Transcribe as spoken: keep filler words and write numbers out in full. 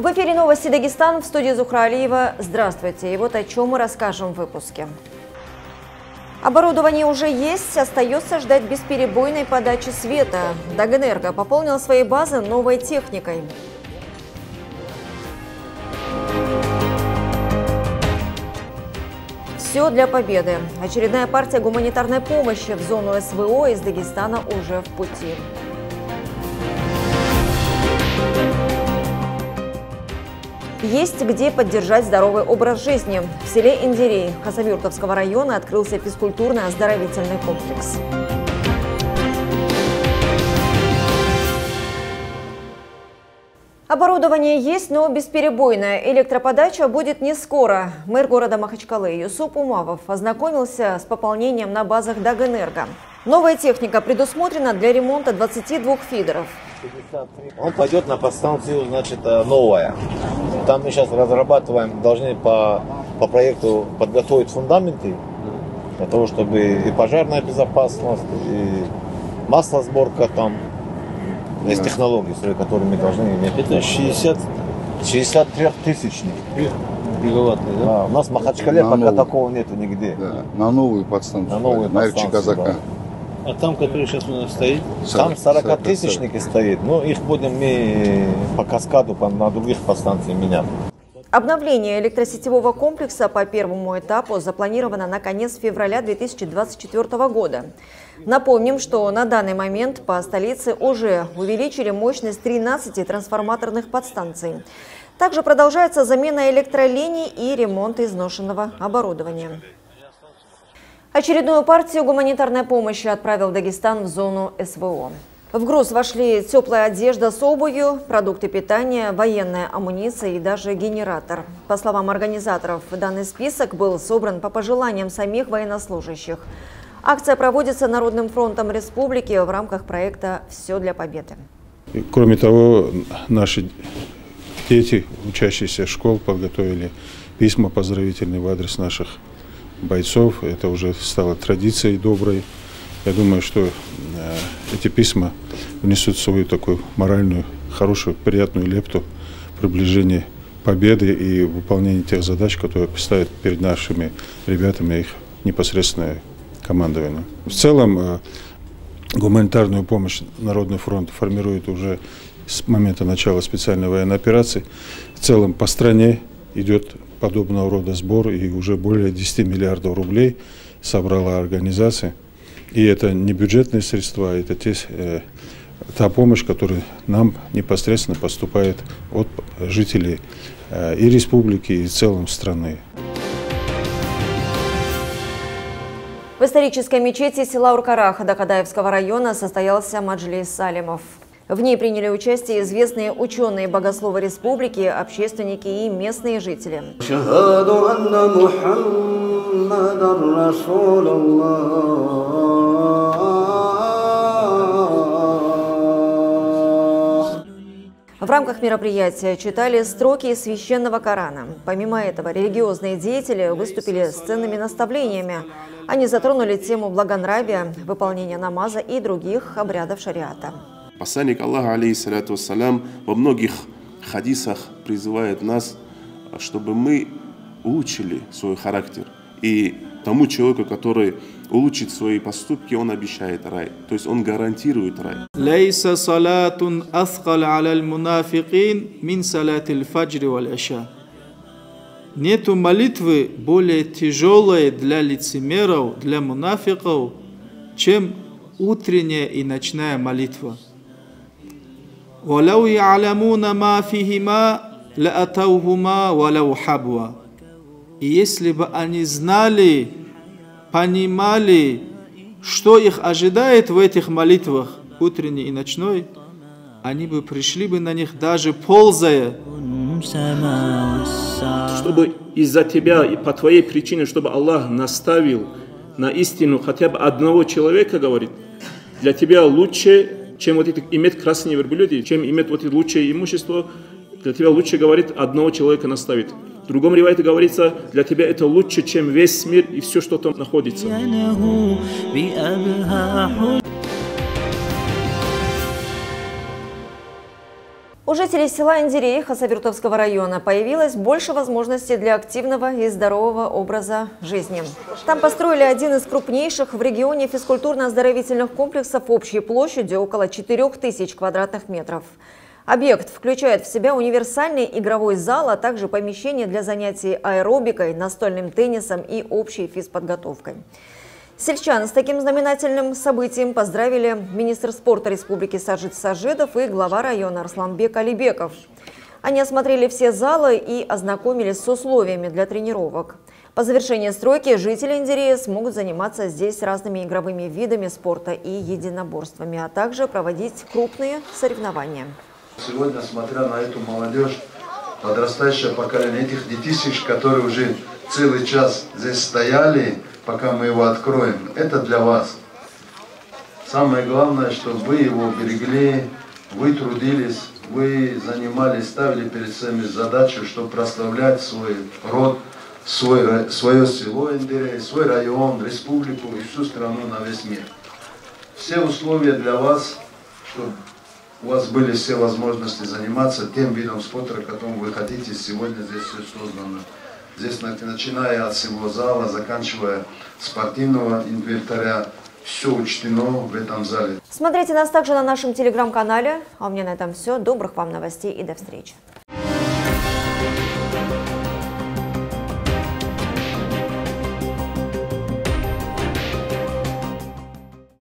В эфире новости Дагестан, в студии Зухра Алиева. Здравствуйте. И вот о чем мы расскажем в выпуске. Оборудование уже есть, остается ждать бесперебойной подачи света. Дагэнерго пополнил свои базы новой техникой. Все для победы. Очередная партия гуманитарной помощи в зону СВО из Дагестана уже в пути. Есть где поддержать здоровый образ жизни. В селе Индерей Хасавюртовского района открылся физкультурно-оздоровительный комплекс. Оборудование есть, но бесперебойная электроподача будет не скоро. Мэр города Махачкалы Юсуп Умавов ознакомился с пополнением на базах Дагэнерго. Новая техника предусмотрена для ремонта двадцати двух фидеров. Он пойдет на подстанцию, значит, новая. Там мы сейчас разрабатываем, должны по, по проекту подготовить фундаменты, для того, чтобы и пожарная безопасность, и маслосборка там. Есть технологии, свои, которые мы должны иметь. Это шестьдесят, шестьдесят три тысячник. Гигаваттный, да? А, у нас в Махачкале на пока новую. Такого нету нигде. Да, на новую подстанцию. На новую подстанцию, Казака. Да. А там, который сейчас у нас стоит? Там сорокатысячники стоит. Ну, их будем мы по каскаду по, на других подстанциях менять. Обновление электросетевого комплекса по первому этапу запланировано на конец февраля две тысячи двадцать четвёртого года. Напомним, что на данный момент по столице уже увеличили мощность тринадцати трансформаторных подстанций. Также продолжается замена электролиний и ремонт изношенного оборудования. Очередную партию гуманитарной помощи отправил Дагестан в зону СВО. В груз вошли теплая одежда с обувью, продукты питания, военная амуниция и даже генератор. По словам организаторов, данный список был собран по пожеланиям самих военнослужащих. Акция проводится Народным фронтом республики в рамках проекта «Все для победы». Кроме того, наши дети, учащиеся школ, подготовили письма поздравительные в адрес наших бойцов. Это уже стало традицией доброй. Я думаю, что эти письма внесут свою такую моральную, хорошую, приятную лепту в приближение победы и выполнение тех задач, которые ставят перед нашими ребятами их непосредственное командование. В целом, гуманитарную помощь Народный фронт формирует уже с момента начала специальной военной операции. В целом, по стране идет подобного рода сбор, и уже более десяти миллиардов рублей собрала организация. И это не бюджетные средства, это те, э, та помощь, которая нам непосредственно поступает от жителей э, и республики, и в целом страны. В исторической мечети села Уркарах Дакадаевского района состоялся маджлис салимов. В ней приняли участие известные ученые, богословы республики, общественники и местные жители. В рамках мероприятия читали строки из священного Корана. Помимо этого, религиозные деятели выступили с ценными наставлениями. Они затронули тему благонравия, выполнения намаза и других обрядов шариата. Посланник Аллаха, алейхиссаляту вассалям, во многих хадисах призывает нас, чтобы мы улучшили свой характер. И тому человеку, который улучшит свои поступки, он обещает рай. То есть он гарантирует рай. Лейса салатун асқал аля мунафикин мин салатил фаджри валь аша. Нету молитвы более тяжелой для лицемеров, для мунафиков, чем утренняя и ночная молитва. وَلَوْ يَعْلَمُونَ مَا فِيهِمَا لَأَتَوْهُمَا وَلَوْ حَبْوَا. И если бы они знали, понимали, что их ожидает в этих молитвах, утренней и ночной, они бы пришли бы на них даже ползая. Чтобы из-за тебя и по твоей причине, чтобы Аллах наставил на истину хотя бы одного человека, говорит, для тебя лучше, чем вот это, иметь красные верблюды, чем иметь вот это лучшее имущество, для тебя лучше, говорит, одного человека наставит. В другом ривайте говорится, для тебя это лучше, чем весь мир и все, что там находится. У жителей села Индерей Хасавюртовского района появилось больше возможностей для активного и здорового образа жизни. Там построили один из крупнейших в регионе физкультурно-оздоровительных комплексов общей площадью около четырёх тысяч квадратных метров. Объект включает в себя универсальный игровой зал, а также помещение для занятий аэробикой, настольным теннисом и общей физподготовкой. Сельчан с таким знаменательным событием поздравили министр спорта республики Саджид Сажидов и глава района Арсланбек Алибеков. Они осмотрели все залы и ознакомились с условиями для тренировок. По завершении стройки жители Индерея смогут заниматься здесь разными игровыми видами спорта и единоборствами, а также проводить крупные соревнования. Сегодня, смотря на эту молодежь, подрастающее поколение, этих детишек, которые уже целый час здесь стояли, пока мы его откроем, это для вас. Самое главное, чтобы вы его берегли, вы трудились, вы занимались, ставили перед собой задачу, чтобы прославлять свой род, свой, свое село Индерей, свой район, республику и всю страну на весь мир. Все условия для вас, чтобы у вас были все возможности заниматься тем видом спорта, которым вы хотите, сегодня здесь все создано. Здесь, начиная от всего зала, заканчивая спортивного инвентаря, все учтено в этом зале. Смотрите нас также на нашем телеграм-канале. А у меня на этом все. Добрых вам новостей и до встречи.